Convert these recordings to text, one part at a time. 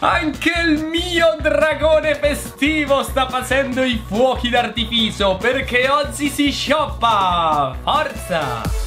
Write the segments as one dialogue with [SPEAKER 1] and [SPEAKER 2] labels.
[SPEAKER 1] Anche il mio dragone festivo sta facendo i fuochi d'artificio, perché oggi si shoppa. Forza!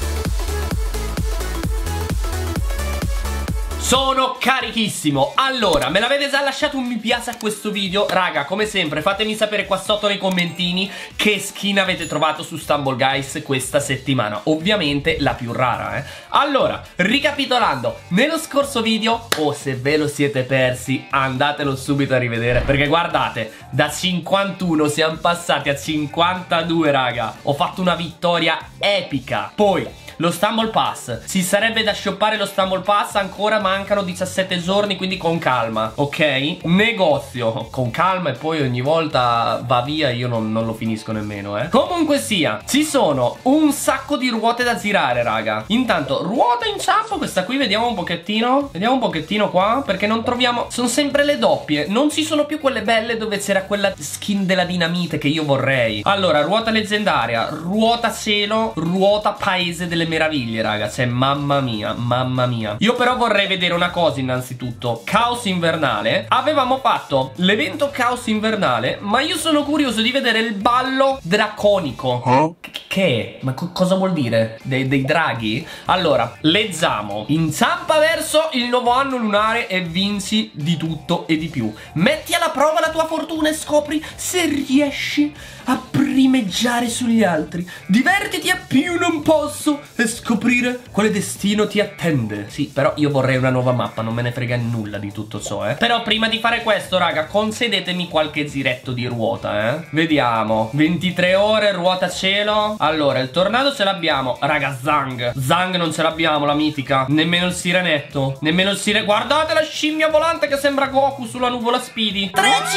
[SPEAKER 1] Sono carichissimo. Allora, me l'avete già lasciato un mi piace a questo video? Raga, come sempre, fatemi sapere qua sotto nei commentini che skin avete trovato su Stumble Guys questa settimana. Ovviamente la più rara, Allora, ricapitolando, nello scorso video, o se ve lo siete persi, andatelo subito a rivedere, perché guardate, da 51 siamo passati a 52, raga. Ho fatto una vittoria epica. Poi lo Stumble Pass, ci sarebbe da shoppare lo Stumble Pass, ancora mancano 17 giorni, quindi con calma, ok? Negozio, con calma, e poi ogni volta va via, io non lo finisco nemmeno, Comunque sia, ci sono un sacco di ruote da girare, raga. Intanto, ruota inciampo, questa qui, vediamo un pochettino qua, perché non troviamo, sono sempre le doppie, non ci sono più quelle belle dove c'era quella skin della dinamite che io vorrei. Allora, ruota leggendaria, ruota cielo, ruota paese delle meraviglie, raga. Cioè, mamma mia, mamma mia. Io però vorrei vedere una cosa innanzitutto. Caos invernale. Avevamo fatto l'evento caos invernale, ma io sono curioso di vedere il ballo draconico. Che è? Ma cosa vuol dire? Dei draghi? Allora, leggiamo. Inciampa verso il nuovo anno lunare e vinci di tutto e di più. Metti alla prova la tua fortuna e scopri se riesci a primeggiare sugli altri. Divertiti a più non posso e scoprire quale destino ti attende. Sì, però io vorrei una nuova mappa, non me ne frega nulla di tutto ciò, Però prima di fare questo, raga, concedetemi qualche giretto di ruota, Vediamo. 23 ore, ruota cielo. Allora, il tornado ce l'abbiamo. Raga, Zang non ce l'abbiamo, la mitica. Nemmeno il sirenetto. Nemmeno il guardate la scimmia volante che sembra Goku sulla nuvola Speedy.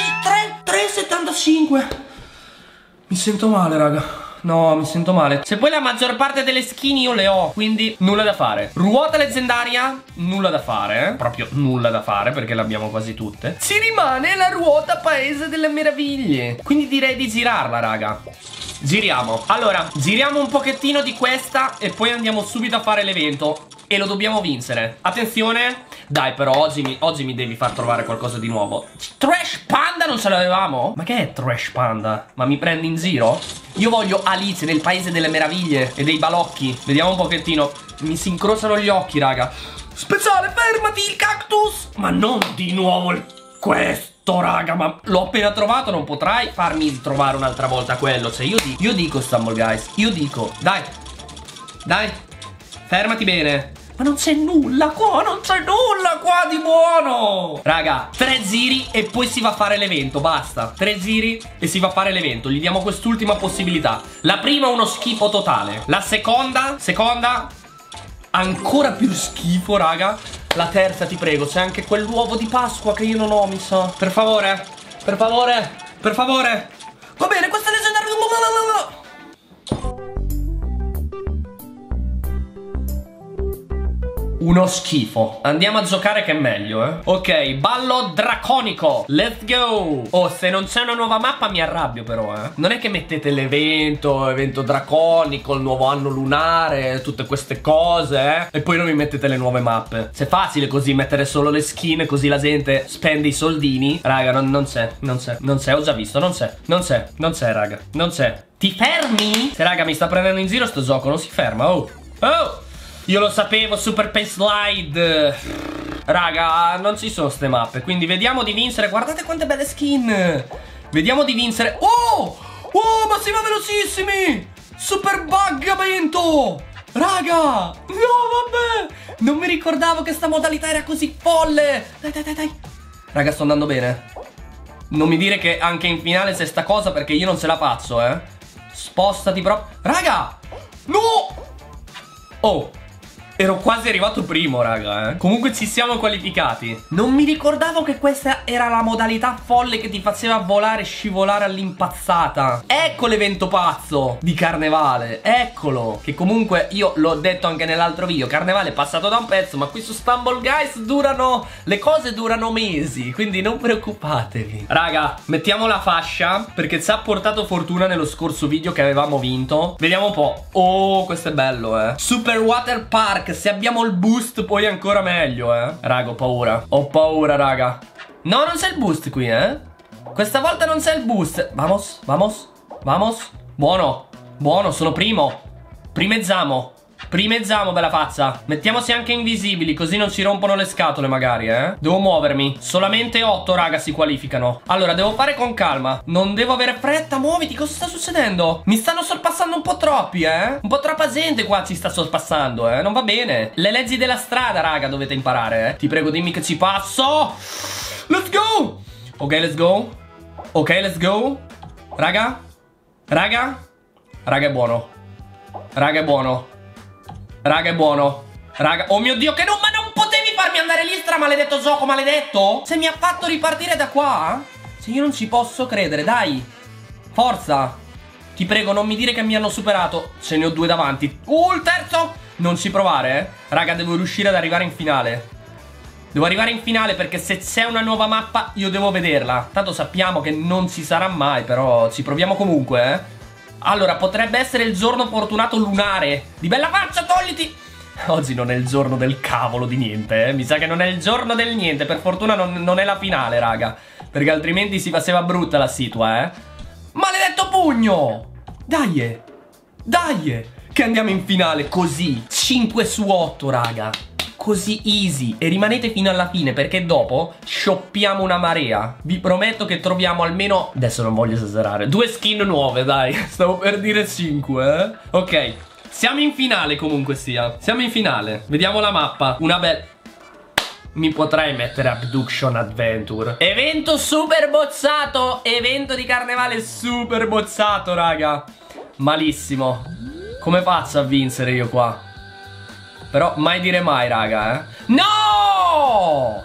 [SPEAKER 1] 3,75. Mi sento male, raga. No, mi sento male. Se poi la maggior parte delle skin io le ho, quindi nulla da fare. Ruota leggendaria, nulla da fare, Proprio nulla da fare, perché le abbiamo quasi tutte. Ci rimane la ruota paese delle meraviglie, quindi direi di girarla, raga. Giriamo. Allora, giriamo un pochettino di questa e poi andiamo subito a fare l'evento. E lo dobbiamo vincere. Attenzione. Dai, però oggi mi devi far trovare qualcosa di nuovo. Trash Panda non ce l'avevamo? Ma che è Trash Panda? Ma mi prendi in giro? Io voglio Alice nel paese delle meraviglie e dei balocchi. Vediamo un pochettino. Mi si incrociano gli occhi, raga. Speciale, fermati il cactus. Ma non di nuovo questo, raga. Ma l'ho appena trovato, non potrai farmi trovare un'altra volta quello. Cioè io dico Stumble Guys, io dico. Dai, fermati bene. Ma non c'è nulla qua, di buono. Raga, 3 giri e poi si va a fare l'evento, basta. 3 giri e si va a fare l'evento. Gli diamo quest'ultima possibilità. La prima uno schifo totale. La seconda ancora più schifo, raga. La terza, ti prego, c'è anche quell'uovo di Pasqua che io non ho, mi sa. Per favore. Va bene, questa è leggendaria. Uno schifo. Andiamo a giocare che è meglio, Ok, ballo draconico. Let's go. Oh, se non c'è una nuova mappa mi arrabbio però, Non è che mettete evento draconico, il nuovo anno lunare, tutte queste cose, E poi non mi mettete le nuove mappe. Se è facile così mettere solo le skin, così la gente spende i soldini. Raga, non c'è, ho già visto, non c'è, raga, non c'è. Ti fermi? Se raga mi sta prendendo in giro sto gioco, non si ferma, oh. Io lo sapevo, Super Pace Slide. Raga, non ci sono ste mappe, quindi vediamo di vincere. Guardate quante belle skin. Vediamo di vincere. Oh, ma si va velocissimi. Super buggamento. Raga, no, vabbè. Non mi ricordavo che sta modalità era così folle. Dai. Raga, sto andando bene. Non mi dire che anche in finale c'è sta cosa, perché io non ce la faccio, Spostati proprio. Raga, no. Oh, ero quasi arrivato primo, raga, Comunque ci siamo qualificati. Non mi ricordavo che questa era la modalità folle che ti faceva volare e scivolare all'impazzata. Ecco l'evento pazzo di Carnevale. Eccolo. Che comunque io l'ho detto anche nell'altro video. Carnevale è passato da un pezzo, ma qui su Stumble Guys le cose durano mesi, quindi non preoccupatevi. Raga, mettiamo la fascia, perché ci ha portato fortuna nello scorso video che avevamo vinto. Vediamo un po'. Oh, questo è bello, Super Water Park. Se abbiamo il boost poi ancora meglio, Raga, ho paura, raga. No, non c'è il boost qui, eh. Questa volta non c'è il boost. Vamos, vamos, vamos. Buono, buono, sono primo. Primezziamo, bella pazza. Mettiamoci anche invisibili, così non ci rompono le scatole magari, eh. Devo muovermi. Solamente 8 raga si qualificano. Allora, devo fare con calma. Non devo avere fretta, muoviti, cosa sta succedendo? Mi stanno sorpassando un po' troppi, eh. Un po' troppa gente qua ci sta sorpassando, eh. Non va bene. Le leggi della strada, raga, dovete imparare, eh. Ti prego, dimmi che ci passo. Let's go. Ok, let's go. Ok, let's go. Raga. Raga. Raga è buono. Raga è buono. Raga è buono. Raga, oh mio Dio, che non, ma non potevi farmi andare lì, maledetto gioco, maledetto. Se mi ha fatto ripartire da qua. Se io non ci posso credere, dai. Forza. Ti prego, non mi dire che mi hanno superato. Ce ne ho 2 davanti. Il terzo. Non ci provare, eh. Raga, devo riuscire ad arrivare in finale. Devo arrivare in finale perché se c'è una nuova mappa io devo vederla. Tanto sappiamo che non ci sarà mai, però ci proviamo comunque, eh. Allora, potrebbe essere il giorno fortunato lunare. Di bella faccia, togliti. Oggi non è il giorno del cavolo di niente, eh. Mi sa che non è il giorno del niente. Per fortuna non è la finale, raga. Perché altrimenti si faceva brutta la situa, eh. Maledetto pugno. Dai, dai, che andiamo in finale così. 5 su 8, raga. Così easy. E rimanete fino alla fine perché dopo shoppiamo una marea. Vi prometto che troviamo almeno, adesso non voglio esagerare, 2 skin nuove, dai. Stavo per dire 5, eh. Ok, siamo in finale comunque sia. Siamo in finale. Vediamo la mappa. Una bella... Mi potrei mettere Abduction Adventure. Evento super bozzato. Evento di carnevale super bozzato, raga. Malissimo. Come faccio a vincere io qua? Però mai dire mai, raga, eh. No!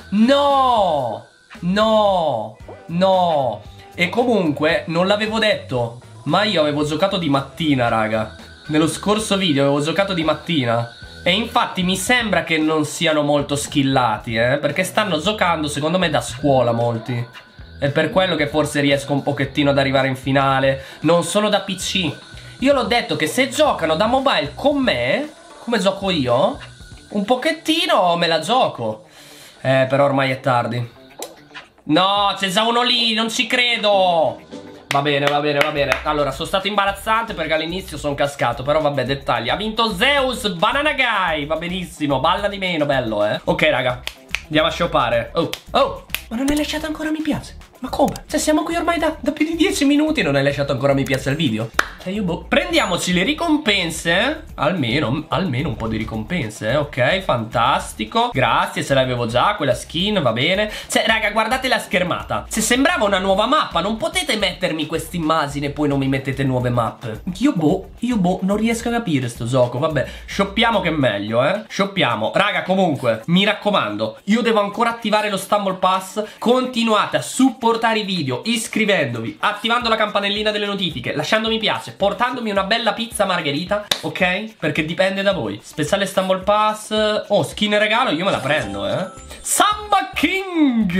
[SPEAKER 1] No! No! No! E comunque non l'avevo detto, ma io avevo giocato di mattina, raga. Nello scorso video avevo giocato di mattina. E infatti mi sembra che non siano molto skillati, perché stanno giocando secondo me da scuola molti. È per quello che forse riesco un pochettino ad arrivare in finale. Non sono da PC. Io l'ho detto che se giocano da mobile con me, come gioco io, un pochettino me la gioco. Però ormai è tardi. No, c'è già uno lì, non ci credo. Va bene, va bene, va bene. Allora, sono stato imbarazzante perché all'inizio sono cascato. Però vabbè, dettagli. Ha vinto Zeus Banana Guy. Va benissimo, balla di meno, bello, eh. Ok, raga, andiamo a shoppare. Oh, oh, ma non hai lasciato ancora mi piace? Ma come? Cioè siamo qui ormai da più di 10 minuti e non hai lasciato ancora mi piace al video? Cioè io boh. Prendiamoci le ricompense. Almeno un po' di ricompense, ok, fantastico. Grazie, se l'avevo già quella skin, va bene. Cioè raga, guardate la schermata. Se sembrava una nuova mappa, non potete mettermi questa immagine e poi non mi mettete nuove mappe. Io boh, non riesco a capire sto gioco. Vabbè, shoppiamo che è meglio, eh. Shoppiamo. Raga, comunque, mi raccomando, io devo ancora attivare lo Stumble Pass. Continuate a supportare i video iscrivendovi, attivando la campanellina delle notifiche, lasciando mi piace, portandomi una bella pizza margherita, ok? Perché dipende da voi. Speciale Stumble Pass. Oh, skin regalo, io me la prendo, eh. Samba King.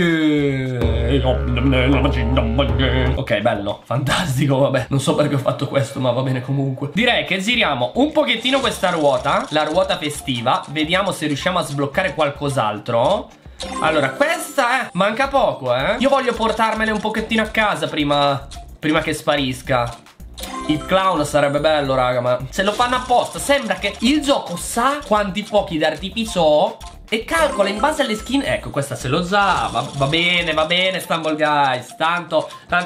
[SPEAKER 1] Ok, bello, fantastico, vabbè. Non so perché ho fatto questo, ma va bene comunque. Direi che giriamo un pochettino questa ruota, la ruota festiva. Vediamo se riusciamo a sbloccare qualcos'altro. Allora, questa, manca poco, eh. Io voglio portarmene un pochettino a casa prima che sparisca. Il clown sarebbe bello, raga, ma se lo fanno apposta. Sembra che il gioco sa quanti fuochi d'artificio ho e calcola in base alle skin. Ecco, questa se l'ho già. Va bene, Stumble Guys. Tanto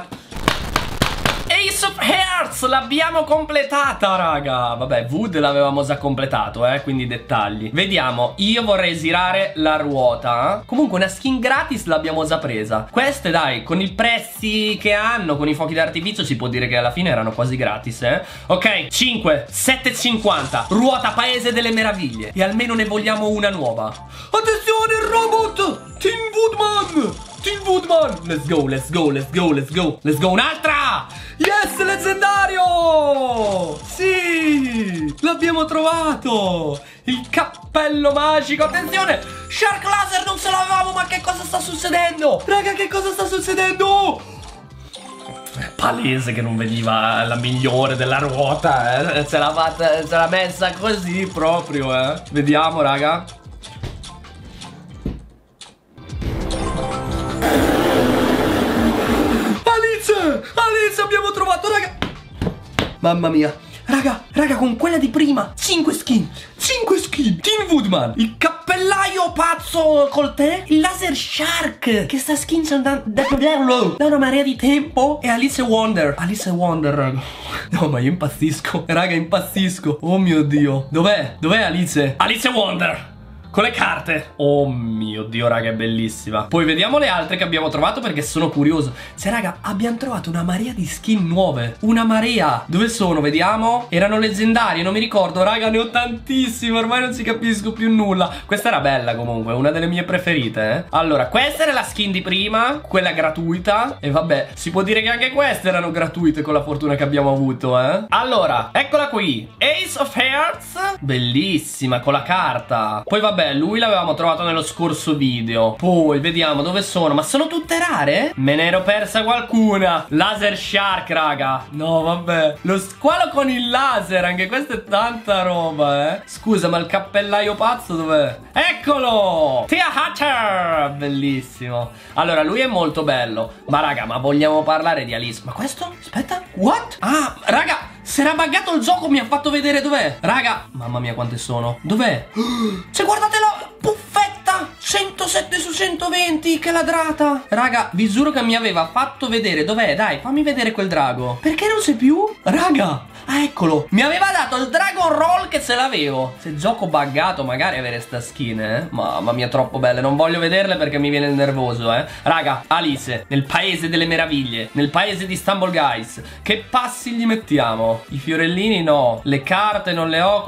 [SPEAKER 1] Ace of Hearts l'abbiamo completata, raga. Vabbè, Wood l'avevamo già completato, quindi dettagli. Vediamo, io vorrei girare la ruota. Comunque una skin gratis l'abbiamo già presa. Queste dai, con i prezzi che hanno, con i fuochi d'artificio, si può dire che alla fine erano quasi gratis, Ok, 5, 7,50. Ruota Paese delle Meraviglie. E almeno ne vogliamo una nuova. Attenzione, il robot Tin Woodman. Tin Woodman. Let's go, let's go, let's go, let's go. Let's go, un'altra. Yes, leggendario. Sì, l'abbiamo trovato. Il cappello magico. Attenzione, Shark Laser non ce l'avevamo. Ma che cosa sta succedendo? Raga, che cosa sta succedendo? È palese che non veniva la migliore della ruota, Ce l'ha messa così proprio, Vediamo, raga. abbiamo trovato, raga? Mamma mia. Raga, con quella di prima 5 skin. Tin Woodman, il cappellaio pazzo col tè, il laser shark. Che sta skin sono da una marea di tempo. E Alice Wonder, raga. No, ma io impazzisco. Raga, impazzisco. Oh mio Dio. Dov'è Alice? Alice Wonder con le carte. Oh mio Dio, raga, è bellissima. Poi vediamo le altre che abbiamo trovato, perché sono curioso. Cioè, raga, abbiamo trovato una marea di skin nuove. Una marea. Dove sono? Vediamo. Erano leggendarie, non mi ricordo. Raga, ne ho tantissime. Ormai non si capisco più nulla. Questa era bella comunque, una delle mie preferite, Allora, questa era la skin di prima, quella gratuita. E vabbè, si può dire che anche queste erano gratuite con la fortuna che abbiamo avuto, Allora, eccola qui. Ace of Hearts. Bellissima, con la carta. Poi vabbè, lui l'avevamo trovato nello scorso video. Poi vediamo dove sono. Ma sono tutte rare? Me ne ero persa qualcuna. Laser Shark, raga. No, vabbè. Lo squalo con il laser. Anche questa è tanta roba, Scusa, ma il cappellaio pazzo dov'è? Eccolo! Tia Hatter. Bellissimo. Allora, lui è molto bello. Ma raga, ma vogliamo parlare di Alice? Ma questo? Aspetta. What? Ah, raga, si era buggato il gioco, mi ha fatto vedere dov'è. Raga, mamma mia quante sono. Dov'è? Cioè, guardate la puffetta 107 su 120, che ladrata. Raga, vi giuro che mi aveva fatto vedere. Dov'è? Dai, fammi vedere quel drago. Perché non c'è più? Raga, ah, eccolo. Mi aveva dato il Dragon Roll che ce l'avevo. Se gioco buggato magari avere sta skin, Mamma mia, troppo belle. Non voglio vederle perché mi viene il nervoso, Raga, Alice, nel paese delle meraviglie, nel paese di Stumble Guys. Che passi gli mettiamo? I fiorellini no. Le carte non le ho.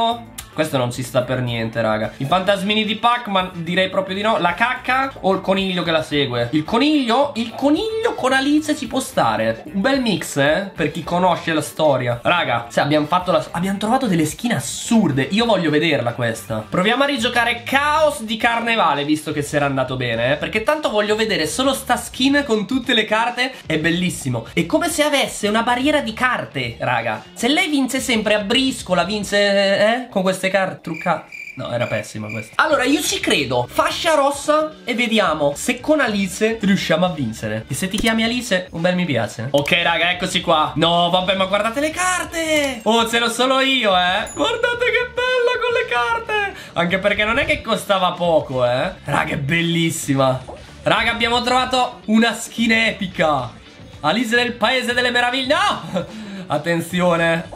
[SPEAKER 1] Questo non si sta per niente, raga. I fantasmini di Pac-Man direi proprio di no. La cacca o il coniglio che la segue? Il coniglio con Alice ci può stare. Un bel mix, per chi conosce la storia. Raga, cioè abbiamo trovato delle skin assurde. Io voglio vederla questa. Proviamo a rigiocare Chaos di Carnevale, visto che si era andato bene, perché tanto voglio vedere solo sta skin con tutte le carte. È bellissimo. È come se avesse una barriera di carte, raga. Se lei vince sempre a briscola, vince, con queste carte truccate. No, era pessima questa. Allora, io ci credo. Fascia rossa e vediamo se con Alice riusciamo a vincere. E se ti chiami Alice, un bel mi piace. Ok, raga, eccoci qua. No, vabbè, ma guardate le carte. Oh, ce l'ho solo io, Guardate che bella con le carte. Anche perché non è che costava poco, Raga, è bellissima. Raga, abbiamo trovato una skin epica. Alice nel paese delle meraviglie. No! Attenzione,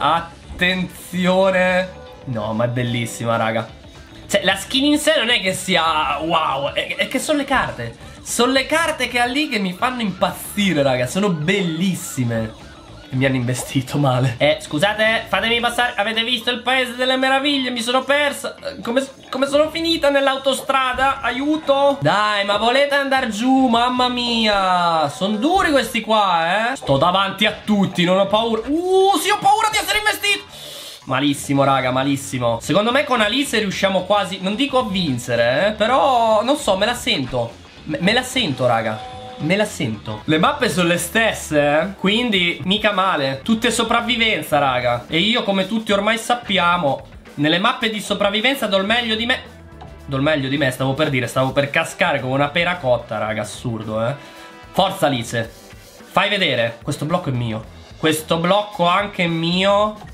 [SPEAKER 1] attenzione. No, ma è bellissima, raga. Cioè, la skin in sé non è che sia wow, è che sono le carte. Sono le carte che ha lì che mi fanno impazzire, raga. Sono bellissime. E mi hanno investito male. Scusate, fatemi passare. Avete visto il paese delle meraviglie? Mi sono persa. Come sono finita nell'autostrada? Aiuto. Dai, ma volete andare giù? Mamma mia, sono duri questi qua, Sto davanti a tutti, non ho paura. Sì, ho paura di essere investito. Malissimo, raga, malissimo. Secondo me con Alice riusciamo quasi, non dico a vincere, però non so, me la sento. Me la sento, raga. Me la sento. Le mappe sono le stesse, quindi mica male. Tutte sopravvivenza, raga. E io, come tutti ormai sappiamo, nelle mappe di sopravvivenza do il meglio di me. Do il meglio di me, stavo per cascare come una pera cotta, raga. Assurdo, Forza, Alice. Fai vedere. Questo blocco è mio. Questo blocco anche è mio.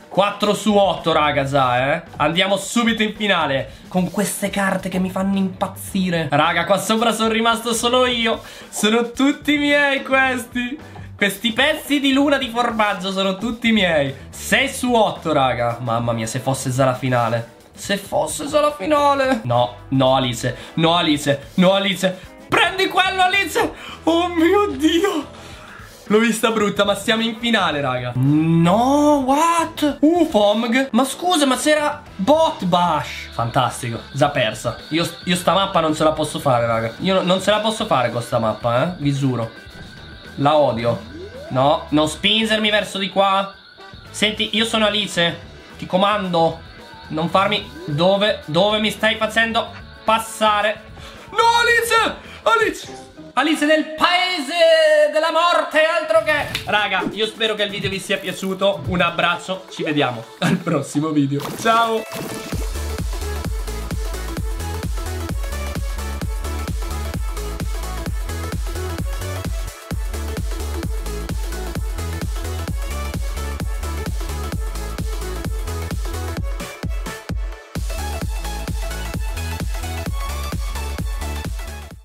[SPEAKER 1] 4 su 8, raga, già, Andiamo subito in finale con queste carte che mi fanno impazzire. Raga, qua sopra sono rimasto solo io. Sono tutti miei questi. Questi pezzi di luna di formaggio sono tutti miei. 6 su 8, raga. Mamma mia, se fosse già la finale. Se fosse già la finale. No, no, Alice. No, Alice. No, Alice. Prendi quello, Alice. Oh mio Dio. L'ho vista brutta, ma siamo in finale, raga. No, what? Fomg. Ma scusa, ma c'era Bot Bash. Fantastico, già persa. Io sta mappa non ce la posso fare, raga. Io non ce la posso fare con sta mappa, vi giuro. La odio. No, non spingermi verso di qua. Senti, io sono Alice. Ti comando. Non farmi... Dove mi stai facendo passare? No, Alice! Alice! Alice nel paese della morte, altro che... Raga, io spero che il video vi sia piaciuto. Un abbraccio, ci vediamo al prossimo video. Ciao!